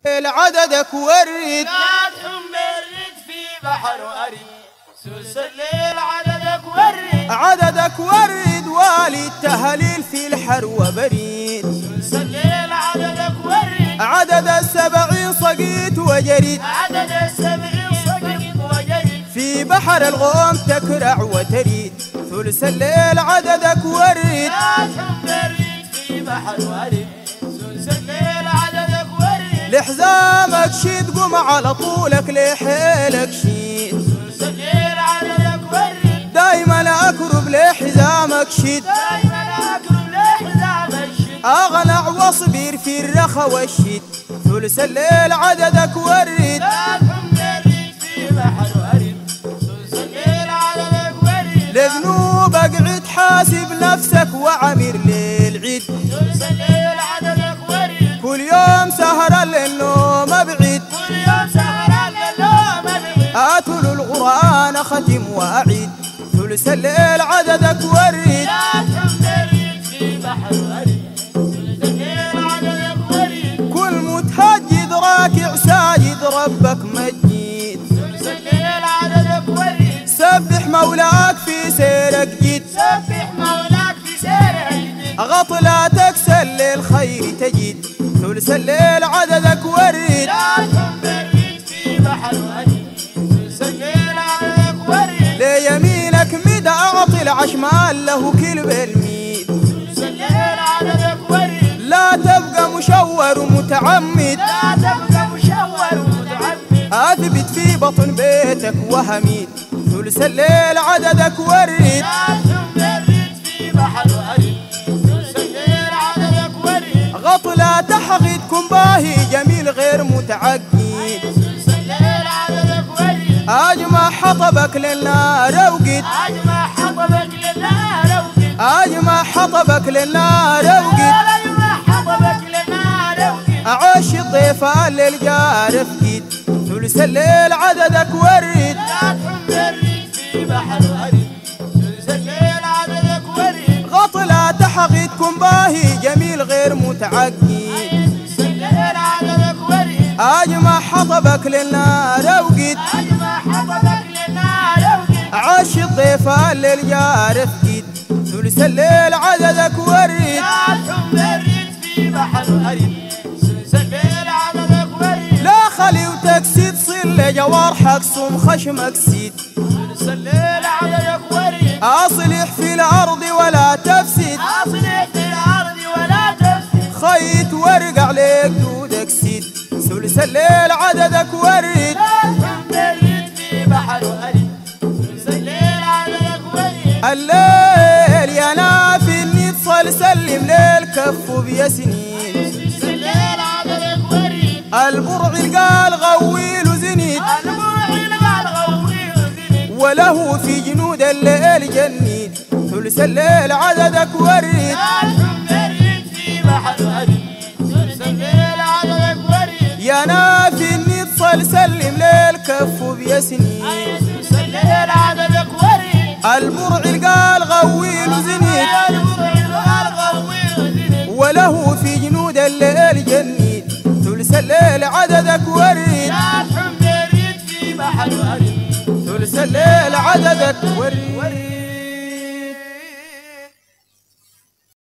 عددك ورد لا تحمرد في بحر وأريد سوس الليل عددك ورد عددك ورد والي التهليل في الحر وبريد سوس الليل عددك ورد عدد 70 صقيت وجريد عدد 70 صقيت وجريد في بحر الغوم تكرع وتريد ثلث الليل عددك ورد لا تحمرد في بحر وأريد سوس الليل عددك ورد لحزامك شيد قم على طولك لحيلك شيد سوس الليل عددك ورد دايما اكرب لحزامك شيد دايما أكرم لحزام الشد اغلع واصبر في الرخا والشيد ثلث الليل عددك ورد لا تحمرد في بحر وأريد سوس الليل عددك ورد لذنوب اقعد حاسب نفسك وعمر للعيد سوس الليل عددك ورد كل يوم سهر للنوم ابعد كل يوم سهران للنوم أبعد اتل القران ختم واعيد ثلث الليل عددك ورد لا تحمرد في بحر وأريد سوس الليل عددك ورد كل متهجد راكع ساجد ربك مجيد سوس الليل عددك ورد سبح مولاك في سيرك جيد سبح مولاك في سيره غط لا تكسل للخير تجد ثلث الليل عددك ورد لا تحمرد في بحر وأريد سوس الليل عددك ورد ليمينك مدى اعطي العشمال له كل بالميد سوس الليل عددك ورد لا تبقى مشور ومتعمد لا تبقى مشور ومتعمد اثبت في بطن بيتك وهميد ثلث الليل عددك ورد لا تحمرد في بحر وأريد سوس الليل عددك ورد غط لا تحقد كن باهي جميل غير متعقد سوس الليل عددك ورد اجمع حطبك للنار اوقد أجمع حطبك للنار وقد اجمع حطبك للنار اوقد أجمع حطبك للنار وقد اعيش الضيفان للجار افقد ثلث الليل عددك ورد لا تحمرد في بحر وأريد سوس الليل عددك ورد غط لا تحقد كن باهي جميل غير متعقد سوس الليل عددك ورد اجمع حطبك للنار اوقد أجمع حطبك للنار وقد عاش الضيفان للجار افقد ثلث الليل عددك ورد لا تحمرد في بحر وأريد سوس الليل عددك ورد لا خلي وتكسيد صل جوارحك صم خشمك سيد سوس الليل عددك ورد اصلح في الارض ولا تفسد أصلح في الأرض ولا تفسد خيط ورق عليك دودك سيد ثلث الليل عددك ورد لا تحمرد في بحر وأريد سوس الليل عددك ورد الليل يا نافي النصل سلم للكف بيسنين سوس الليل عددك ورد البرع قال غويل وزنيد الموحي قال غوي وزني وله في جنود الليل جنيد ثلث الليل عددك ورد لا تحمرد في بحر وأريد سوس الليل عددك ورد يا نافي النصل سلم للكف بيسنين سوس الليل عددك ورد البرع قال غويل وزنيد الموحي قال غوي وزني وله في جنود الليل جنيد ثلث الليل عددك ورد لا تحمرد في بحر وأريد ثلث الليل عددك ورد